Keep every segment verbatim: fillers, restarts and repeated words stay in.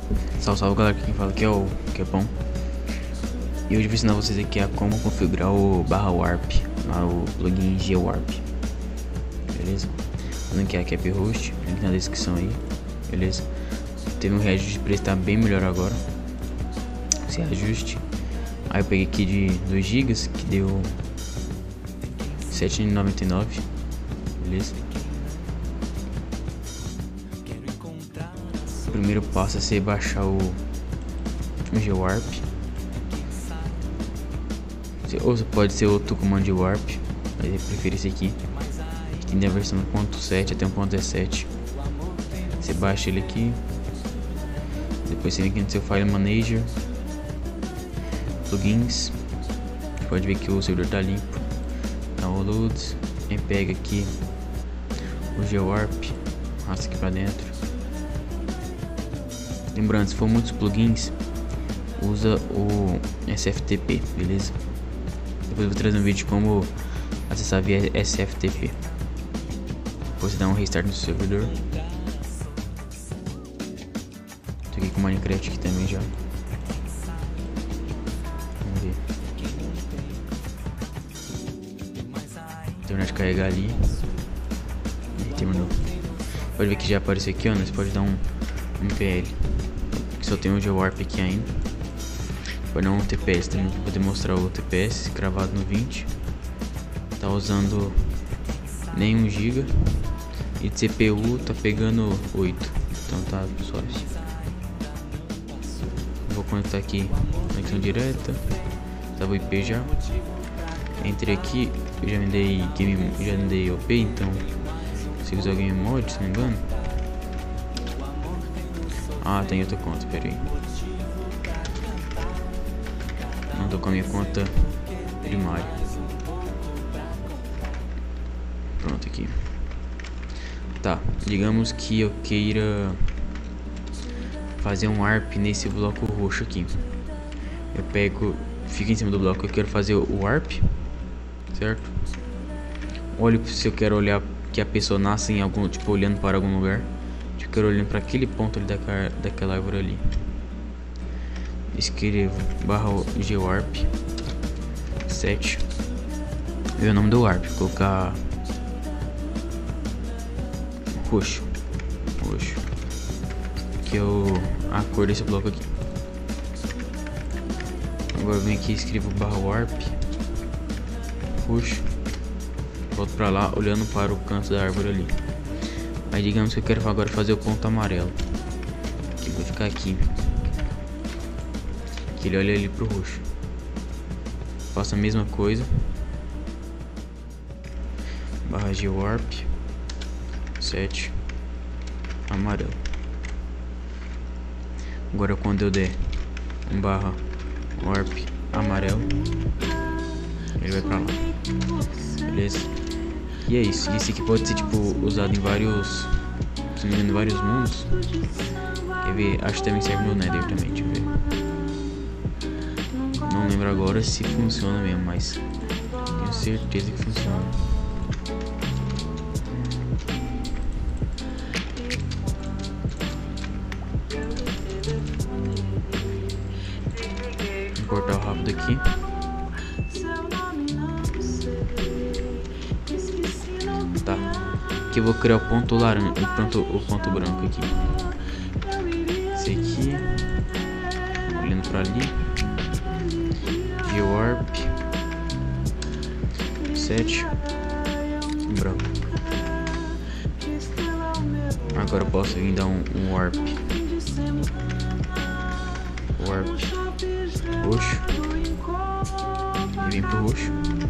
Salve, salve galera, quem fala aqui é o Kepão. E hoje eu vou ensinar vocês aqui a como configurar o barra warp, lá o plugin G-Warp. Beleza? O link é a Cap Host, link na descrição aí. Beleza? Teve um reajuste de preço, tá bem melhor agora. Esse reajuste. Aí eu peguei aqui de dois gigas, que deu sete reais e noventa e nove centavos. Beleza? O primeiro passo é você baixar o, o G-Warp. Ou pode ser outro comando de warp, mas eu prefiro esse aqui. Tem da versão um ponto sete até um ponto dezessete. Você baixa ele aqui. Depois você vem aqui no seu File Manager, plugins. Você pode ver que o servidor tá limpo. Downloads. Aí pega aqui o G-Warp, arrasta aqui pra dentro. Lembrando, se for muitos plugins, usa o S F T P, beleza? Depois eu vou trazer um vídeo de como acessar via S F T P. Depois você dá um restart no servidor. Tô aqui com o Minecraft aqui também já. Vamos ver. Terminar de carregar ali. E terminou. Pode ver que já apareceu aqui, ó. Você pode dar um M P L. Que só tem um G-Warp aqui ainda. Pode dar um T P S também, para poder mostrar o T P S cravado no vinte. Tá usando nem um giga. E de C P U tá pegando oito. Então tá suave. Vou conectar aqui conexão direta. Tava o I P já. Entrei aqui, eu já me dei game, já me dei O P, então consigo usar o game mode, se não me engano. Ah, tem outra conta, pera aí. Não tô com a minha conta primária. Pronto, aqui. Tá, digamos que eu queira fazer um warp nesse bloco roxo aqui. Eu pego, fica em cima do bloco, eu quero fazer o warp, certo? Olho se eu quero olhar que a pessoa nasce em algum, tipo, olhando para algum lugar. Eu quero olhando para aquele ponto ali daquela, daquela árvore ali. Escrevo barra G-Warp sete. Ver o nome do warp, colocar roxo. Roxo. Que é o, a cor desse bloco aqui. Agora eu venho aqui e escrevo barra warp roxo. Volto pra lá olhando para o canto da árvore ali. Aí digamos que eu quero agora fazer o ponto amarelo. Que vai ficar aqui. Que ele olha ali pro roxo. Faço a mesma coisa. Barra G-Warp sete amarelo. Agora quando eu der um barra warp amarelo, ele vai pra lá. Beleza? E é isso. Isso aqui pode ser tipo usado em vários, se não me engano, em vários mundos. Quer ver? Acho que também serve no Nether também. Deixa eu ver. Não lembro agora se funciona mesmo, mas tenho certeza que funciona. Vou cortar o rápido aqui. Tá. Aqui eu vou criar o ponto laranja, o ponto, o ponto branco aqui. Esse aqui. Olhando pra ali. G-Warp sete branco. Agora eu posso vir dar um, um warp warp roxo e vem pro roxo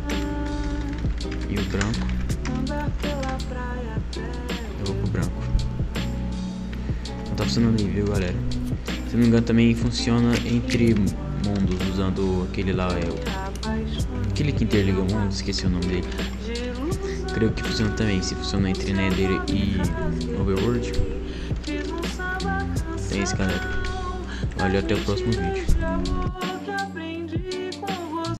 e o branco eu vou pro branco. Não tá funcionando aí, viu, galera? Se não me engano também funciona entre mundos, usando aquele lá, é o aquele que interliga o mundo, esqueci o nome dele. Creio que funciona também, se funciona entre Nether e Overworld. É isso, galera. Valeu, até o próximo vídeo.